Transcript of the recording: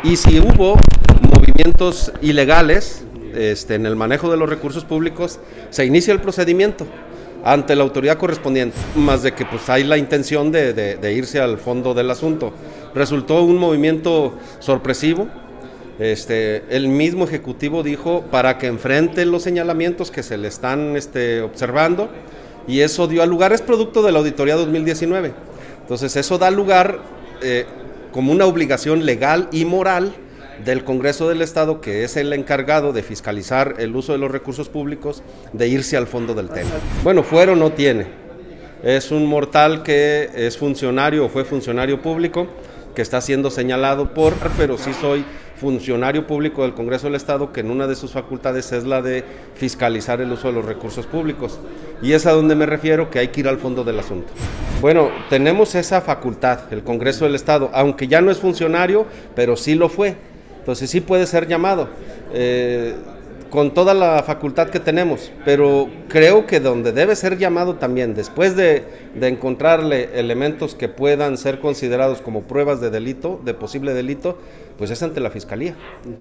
y si hubo movimientos ilegales en el manejo de los recursos públicos, se inicia el procedimiento ante la autoridad correspondiente, más de que pues hay la intención de irse al fondo del asunto. Resultó un movimiento sorpresivo. El mismo ejecutivo dijo para que enfrente los señalamientos que se le están observando, y eso dio a lugar, es producto de la auditoría 2019, entonces eso da lugar como una obligación legal y moral del Congreso del Estado, que es el encargado de fiscalizar el uso de los recursos públicos, de irse al fondo del tema. Bueno, fuero no tiene, es un mortal que es funcionario o fue funcionario público, que está siendo señalado pero sí soy funcionario público del Congreso del Estado, que en una de sus facultades es la de fiscalizar el uso de los recursos públicos, y es a donde me refiero que hay que ir al fondo del asunto. Bueno, tenemos esa facultad, el Congreso del Estado, aunque ya no es funcionario, pero sí lo fue, entonces sí puede ser llamado, con toda la facultad que tenemos, pero creo que donde debe ser llamado también, después de encontrarle elementos que puedan ser considerados como pruebas de delito, de posible delito, pues es ante la Fiscalía.